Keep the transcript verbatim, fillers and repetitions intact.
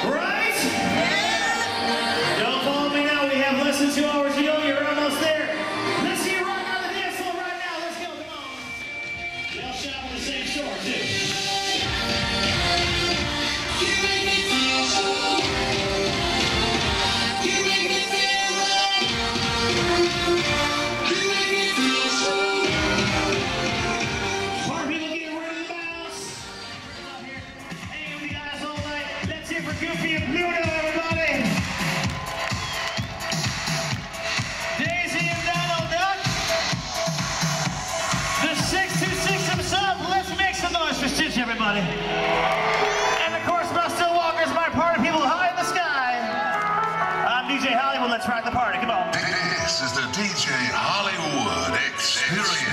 Right? Yeah. Don't follow me now. We have less than two hours to go. You're almost there. Let's see you rock on the dance floor right now. Let's go. Come on. Y'all shop on the same shore, too. You make me feel so. You make me feel right. You make me feel so. Party people getting ready to bounce. Come up here. Hanging with you guys all night. Let's hear for Goofy and Pluto, everybody. Daisy and Donald Duck. The six two six himself. Let's make some noise for Stitch, everybody. And of course, Buster Walker's my party people high in the sky. I'm D J Hollywood. Let's rock the party. Come on. This is the D J Hollywood Experience.